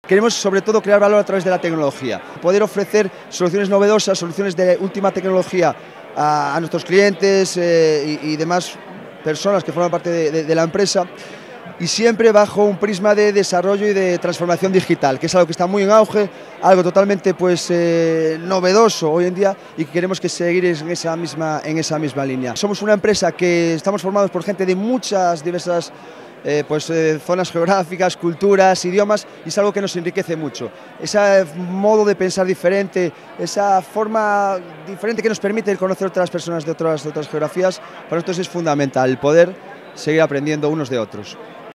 queremos sobre todo crear valor a través de la tecnología, poder ofrecer soluciones novedosas, soluciones de última tecnología a nuestros clientes y demás personas que forman parte de la empresa, y siempre bajo un prisma de desarrollo y de transformación digital, que es algo que está muy en auge, algo totalmente novedoso hoy en día y que queremos que seguir en esa misma línea. Somos una empresa que estamos formados por gente de muchas diversas zonas geográficas, culturas, idiomas, y es algo que nos enriquece mucho. Ese modo de pensar diferente, esa forma diferente que nos permite conocer otras personas de otras geografías, para nosotros es fundamental el poder seguir aprendiendo unos de otros.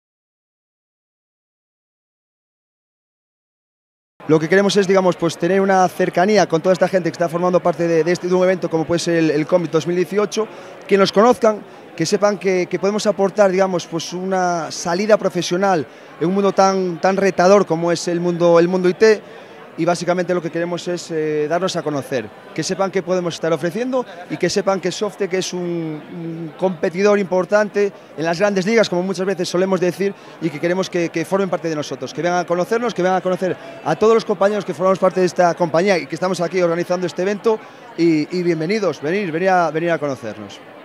Lo que queremos es, digamos, tener una cercanía con toda esta gente que está formando parte de un evento como puede ser el Commit 2018, que nos conozcan, que sepan que podemos aportar, digamos, una salida profesional en un mundo tan retador como es el mundo IT, y básicamente lo que queremos es darnos a conocer, que sepan qué podemos estar ofreciendo y que sepan que Softec es un competidor importante en las grandes ligas, como muchas veces solemos decir, y que queremos que formen parte de nosotros, que vengan a conocernos, que vengan a conocer a todos los compañeros que formamos parte de esta compañía y que estamos aquí organizando este evento, y bienvenidos, venir a conocernos.